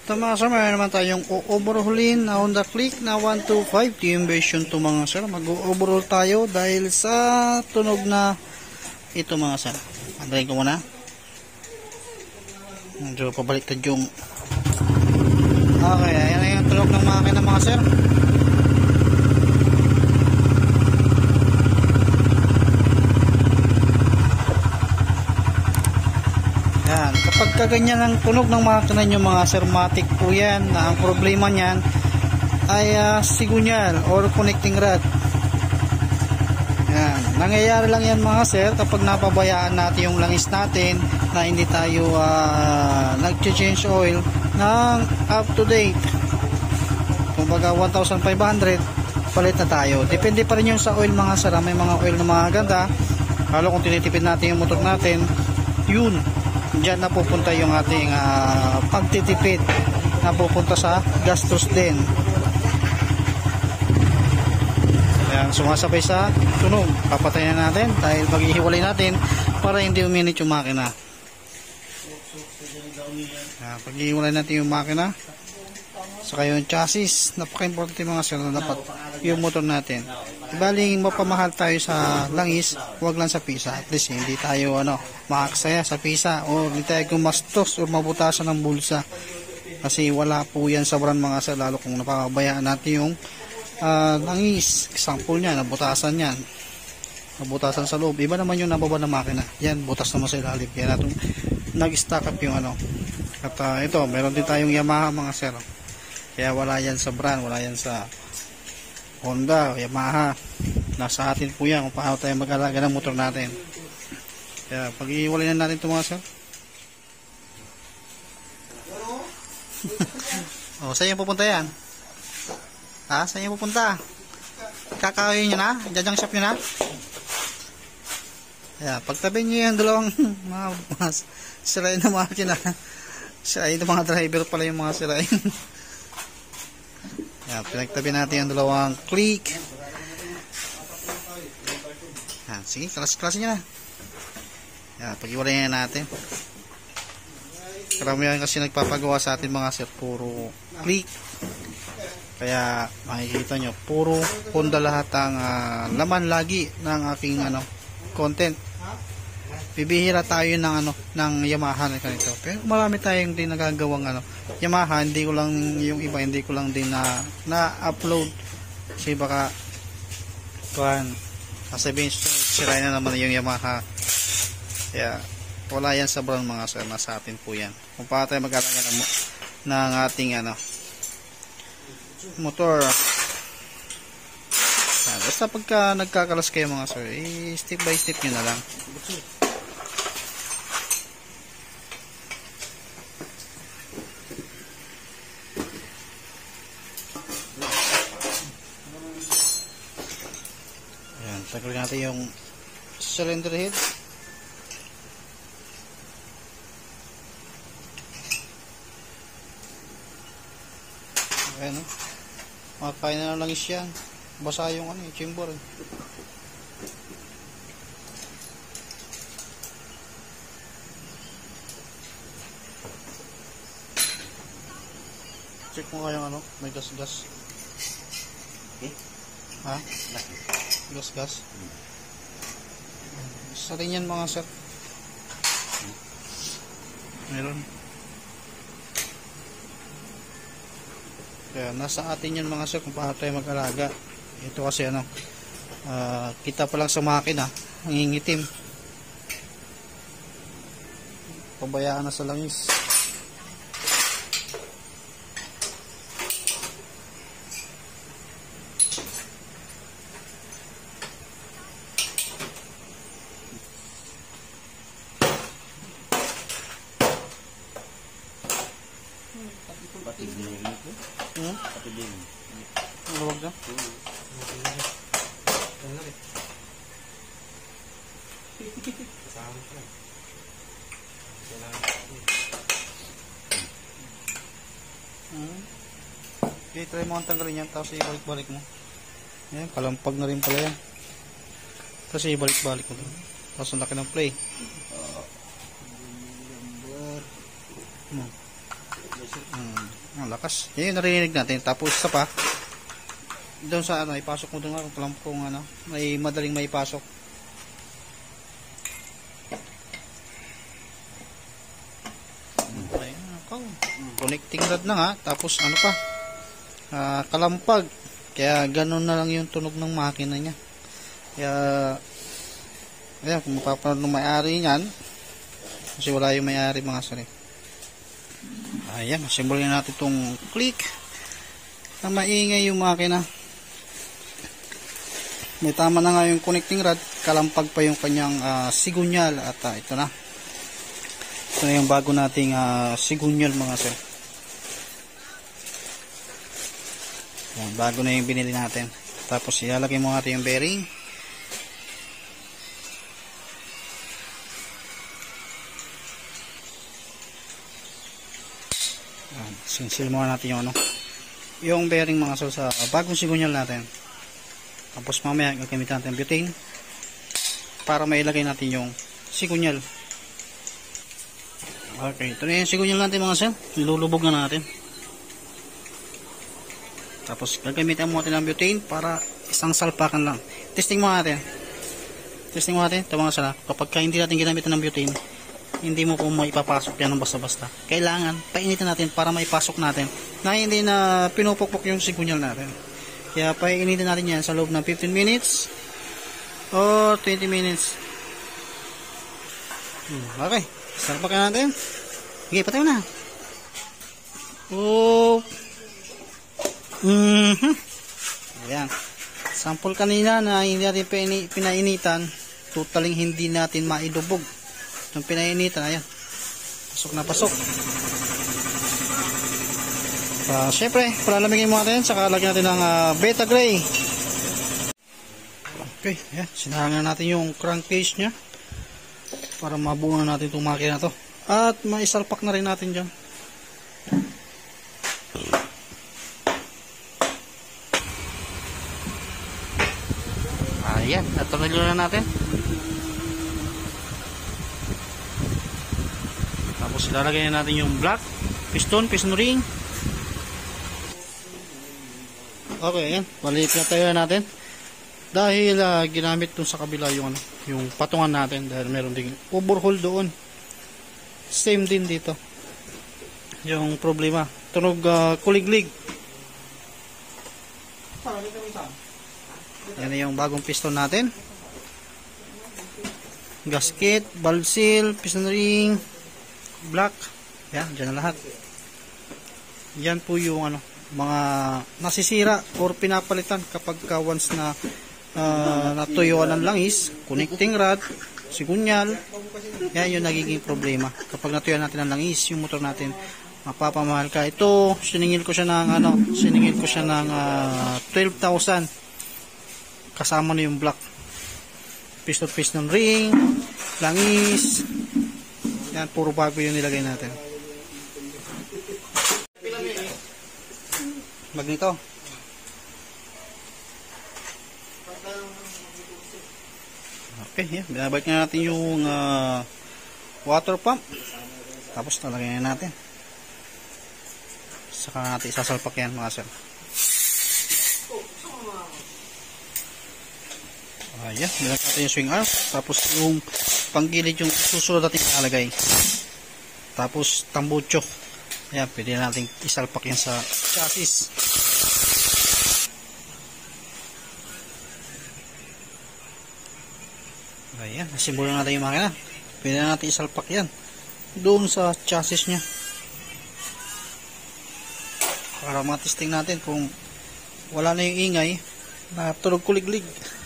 Ito mga sir, mayroon naman tayong overhaulin na Honda Click na 125 yung version to mga sir. Mag-overhaul tayo dahil sa tunog na ito mga sir. Andayin ko muna. Medyo pabaliktad yung okay, ayan na yung tunog ng makina mga sir. Yan, kapag kaganyan ang tunog ng makina nyo mga sir, matic po yan, na ang problema nyan ay sigunyal or connecting rod. Yan, nangyayari lang yan mga sir kapag napabayaan natin yung langis natin na hindi tayo nag-change oil ng up to date. Kumbaga 1,500 palit na tayo. Depende pa rin yung sa oil mga sir. May mga oil na mga ganda, lalo kung tinitipid natin yung motor natin, yun diyan na pupunta yung ating pagtitipid, na pupunta sa gastos din. Ayan, sumasabay sa tunog. Papatayin natin dahil pag-ihiwalay natin para hindi uminit yung makina. Pag-ihiwalay natin yung makina saka yung chassis, napaka-importante mga sir na dapat yung motor natin. Baling mapamahal tayo sa langis, huwag lang sa pisa. At least hindi tayo makaksaya sa pisa o hindi tayo gumastos o mabutasan ng bulsa. Kasi wala po yan sa brand mga sir, lalo kung napapabayaan natin yung langis. Example niya, nabutasan yan. Nabutasan sa loob. Iba naman yung nababa ng makina. Yan, butas naman sa ilalim. Kaya natin nag-stack up yung At ito, meron din tayong Yamaha mga sir. Kaya wala yan sa brand, wala yan sa Honda, Yamaha. Nasa atin po yan kung paano tayo mag-alaga ng motor natin. Kaya pag-iwalay na natin ito mga sir. Saan yung pupunta yan? Saan yung pupunta? Kakawin nyo na? Jajang shop nyo na? Kaya pagtabi nyo yan dalawang mga sirain na makina. Sirain na mga driver pala yung mga sirain. Yan, pinagtabi natin yung dalawang click. Yan, sige, klase nyo na. Yan, pag-iwalay na natin. Karamihan kasi nagpapagawa sa atin mga sir, puro click. Kaya makikita nyo, puro Honda lahat ang laman lagi ng aking content. Bibihira tayo ng Yamaha na ganito. Pero marami tayong din nagagawang Yamaha, hindi ko lang yung iba, hindi ko lang din na-upload. Kasi baka sabihin sirain na naman yung Yamaha. Kaya wala yan sa brand mga sir, nasa atin po yan. Kung paano tayo mag-alaga ng ating motor. Basta pagka nagkakalas kayo mga sir, step by step nyo na lang. Ayan, tagal natin yung cylinder head. Ayan makakain na ng langis yan. Basa yung chamber. Check mo kayong may gas-gas. Okay? Ha? Gas-gas. Sa rin yan mga sir. Meron. Kaya nasa atin yan mga sir kung paano tayo mag-alaga. Ito kasi kita pa lang sa makina, nangingitim. Pabayaan na sa langis. Patibing. Huwag na. Okay, try mo ang tanggalin yan, tapos ibalik-balik mo. Ayan, kalampag na rin pala yan. Tapos ibalik-balik mo. Tapos ang laki ng play. Ang lakas. Yan yung narinig natin. Tapos isa pa, doon sa ano, ipasok mo doon kung ano, may madaling maipasok. Ayan, ako. Connecting rod na nga. Tapos ano pa, kalampag. Kaya ganun na lang yung tunog ng makina niya. Kaya, ayan, kung mapapanood ng may-ari niyan, kasi wala yung may-ari mga sari. Ayan, simbolin natin itong click na maingay yung makina. May tama na nga yung connecting rod, kalampag pa yung kanyang sigunyal at ito na. Ito na yung bago nating sigunyal mga sir. Ayan, bago na yung binili natin. Tapos ilalagay mo natin yung bearing. Sinsil muna natin yung ano, yung bearing mga sir sa bagong sigunyal natin. Tapos mamaya gagamitin natin butane para mailagay natin yung sigunyal. Okay, ito na yung sigunyal natin mga sir. Ilulubog na natin. Tapos gagamitin mo natin ng butane para isang salpakan lang. Testing mo natin. Testing mo natin. Ito mga sir, kapag hindi natin ginamitan ng butane, hindi mo po maipapasok yan ng basta-basta. Kailangan painitin natin para maipasok natin na hindi na pinupukpok yung sigunyal natin. Kaya painitin natin yan sa loob ng 15 minutes o 20 minutes. Okay, sarpakan natin. Okay, patay mo na. Ayan. Sample kanina na hindi natin pinainitan, totaling hindi natin maidubog. Yung pinainitan, ayan, pasok na pasok. Syempre, palalamigin mo natin, saka lagyan natin ng beta gray. Okay, ayan, sinahangan natin yung crankcase nya para mabuo na natin itong makina to. At maisalpak na rin natin dyan. Ayan, natuloy na natin. Tapos ilalagay na natin yung black piston ring. Okay, ayan, maliit na tayo natin dahil ginamit dun sa kabila yung ano, yung patungan natin dahil meron ding overhaul doon. Same din dito yung problema, tunog kuliglig. Yan yung bagong piston natin, gasket, valve seal, piston ring, black. Yan, dyan na lahat. Yan po yung ano, mga nasisira or pinapalitan kapag once na natuyuan ng langis, connecting rod, sigunyal. Yan yung nagiging problema. Kapag natuyuan natin ng langis, yung motor natin, mapapamahal ka. Ito, siningil ko siya ng 12,000. Kasama na yung black. Piston ring, langis. Yan, puro bago yung nilagay natin. Magneto. Okay, yan. Binabalik na natin yung water pump. Tapos nalagay na natin. Saka natin isasalpak yan mga sir. Ayan, nilagay natin yung swing arm. Tapos yung panggilid yung susunod natin ilalagay. Tapos tambucho. Ayan, pwede natin isalpak yan sa chassis. Ayan, nasimulan natin yung makina. Pwede natin isalpak yan doon sa chassis nya para matesting natin kung wala na yung ingay na tulog kuliglig.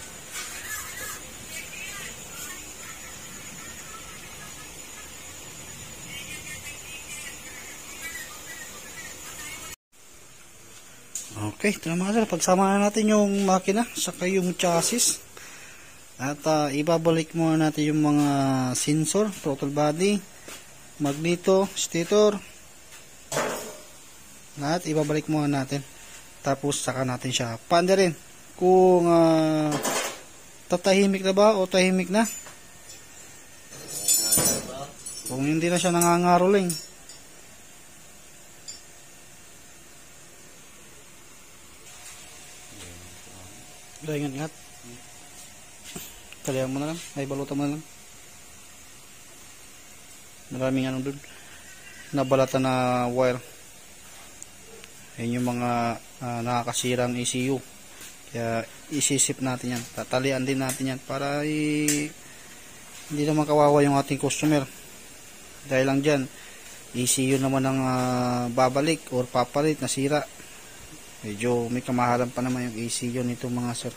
Okay, ito na mga sir, pagsama na natin yung makina saka yung chassis at ibabalik muna natin yung mga sensor, throttle body, magneto, stator, at ibabalik muna natin. Tapos saka natin siya paandarin kung tatahimik na ba o tahimik na. Kung hindi na siya nangangaroling. Dahil ingat. Kalihan mo na lang. Ay, balutan mo na lang. Maraming ano dun. Nabalatan na wire. Yan yung mga nakakasirang ECU. Kaya isisip natin yan. Tatalian din natin yan para hindi naman kawawa yung ating customer. Dahil lang dyan, ECU naman ang babalik or papalit, nasira. Medyo may kamahalan pa naman yung ECU nito mga sir.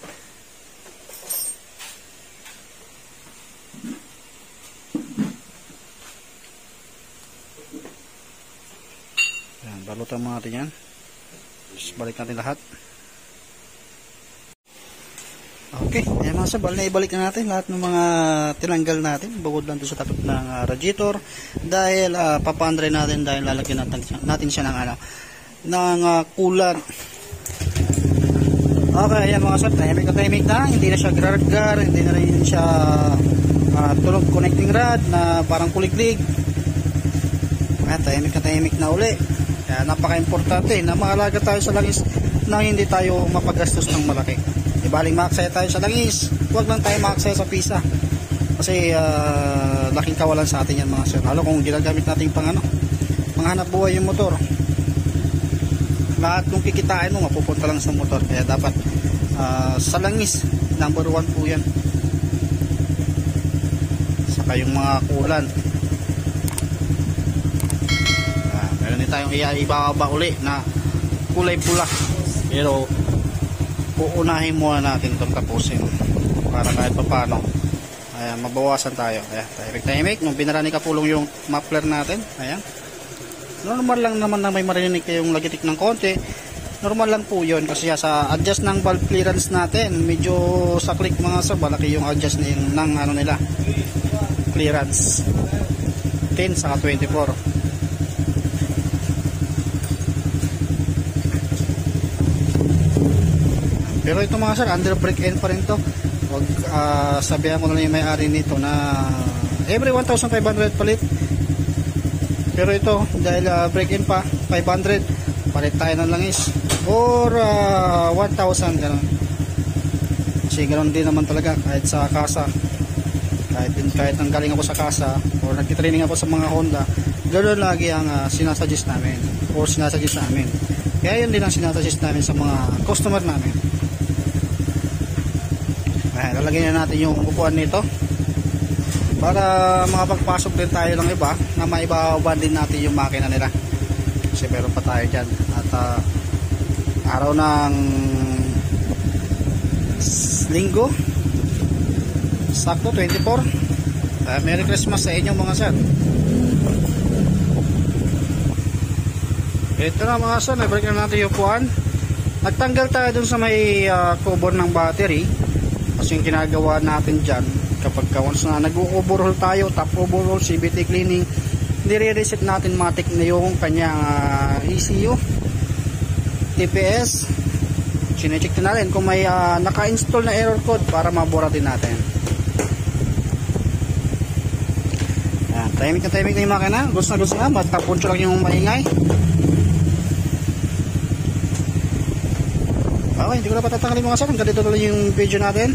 Ayan, balutan mo natin yan. Tapos balik natin lahat. Okay, ayan mga sir, ibalik na natin lahat ng mga tinanggal natin bukod lang doon sa takot ng radiator dahil papandre natin dahil lalagyan natin siya ng coolant. Okay, ayan mga sir, tahimik na, hindi na siya gar-gar, hindi na rin siya tulog connecting rod na parang kuliglig. Ayan, tahimik na uli. Kaya napaka-importante na maalaga tayo sa langis nang hindi tayo mapagastos ng malaki. Ibaling maaksaya tayo sa langis, huwag lang tayo maaksaya sa pisa. Kasi laking kawalan sa atin yan mga sir. Lalo kung ginagamit natin panghanap buhay yung motor. Lahat kung kikitain mo, mapupunta lang sa motor. Kaya dapat sa langis, number 1 po yan. Saka yung mga kulan. Meron din tayong ibababa uli na kulay pula. Pero uunahin muna natin itong tapusin para kahit papano ayan, mabawasan tayo. Ayan, tahimik. Nung binara ni Kapulong yung muffler natin, ayan, normal lang naman na may marinig kayong lagitik ng konti. Normal lang po yun kasi sa adjust ng valve clearance natin medyo saklik mga sir, malaki yung adjust ng nila clearance 10 saka 24. Pero ito mga sir, under break in pa rin to. Huwag sabihan ko na lang yung may-ari nito na every 1,500 palit. Pero ito, dahil break in pa, 500, palit tayo ng langis. Or 1,000, gano'n. Kasi gano'n din naman talaga kahit sa kasa. Kahit nang galing ako sa kasa or nagtitraining ako sa mga Honda, gano'n lagi ang sinasuggest namin or sinasuggest namin. Kaya yun din ang sinasuggest namin sa mga customer namin. Lalagyan na natin yung upuan nito para makapagpasok din tayo ng iba na maibaban din natin yung makina nila kasi meron pa tayo dyan at araw ng linggo sakto 24. Merry Christmas sa inyo mga sir. Ito na mga sir, nabalik na natin yung upuan. Nagtanggal tayo dun sa may cover ng battery. Kasi yung ginagawa natin dyan, kapag once na nag-overhaul tayo, top overhaul, CVT cleaning, nire-reset natin matik na yung kanyang ECU, TPS. Sinecheck din natin kung may naka-install na error code para mabura din natin. Tahimik na yung makina. Gusto na, matapuncho lang yung maingay. Okay, hindi ko na patatanggalin mga sir. Ganito na lang yung video natin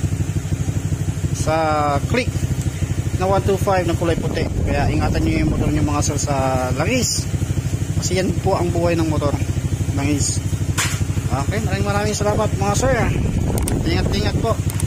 sa click na 125 na kulay puti. Kaya ingatan nyo yung motor nyo mga sir sa langis. Kasi yan po ang buhay ng motor. Langis. Okay, maraming salamat mga sir. Ingat po.